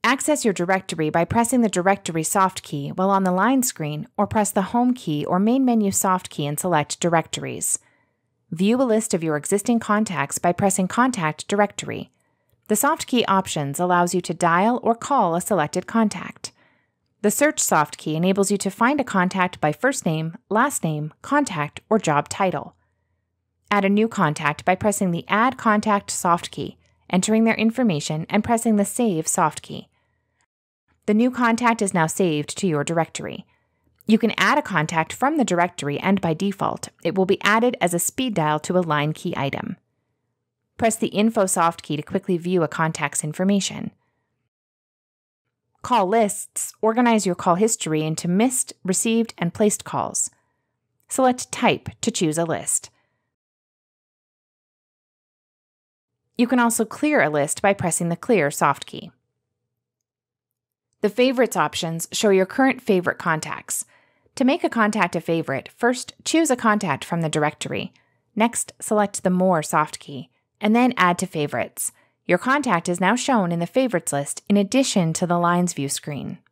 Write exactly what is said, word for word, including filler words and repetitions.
Access your directory by pressing the Directory soft key while on the line screen, or press the Home key or Main Menu soft key and select Directories. View a list of your existing contacts by pressing Contact Directory. The soft key options allows you to dial or call a selected contact. The Search soft key enables you to find a contact by first name, last name, contact, or job title. Add a new contact by pressing the Add Contact soft key, entering their information, and pressing the Save soft key. The new contact is now saved to your directory. You can add a contact from the directory, and by default, it will be added as a speed dial to a line key item. Press the Info soft key to quickly view a contact's information. Call lists organize your call history into missed, received, and placed calls. Select Type to choose a list. You can also clear a list by pressing the Clear soft key. The Favorites options show your current favorite contacts. To make a contact a favorite, first choose a contact from the directory. Next, select the More soft key, and then Add to Favorites. Your contact is now shown in the Favorites list in addition to the Lines View screen.